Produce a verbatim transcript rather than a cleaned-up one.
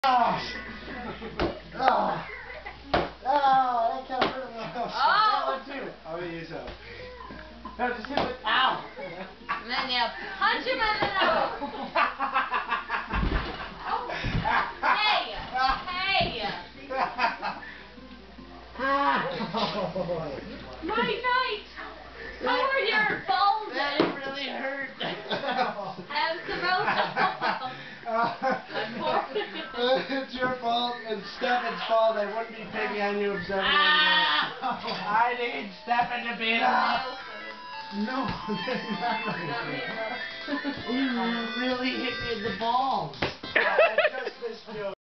Oh, oh, oh, that kind of hurt my nose. Oh. That one too. I'm gonna use that. No, just hit it. Ow. And then you punch him in the nose. Hey, hey. My night. How are your balls? That really hurt. Have some oatmeal. It's your fault and Stefan's fault. I wouldn't be picking on you if Stefan Ah. I need Stefan to beat up. No, you really hit me in the balls. I just missed you.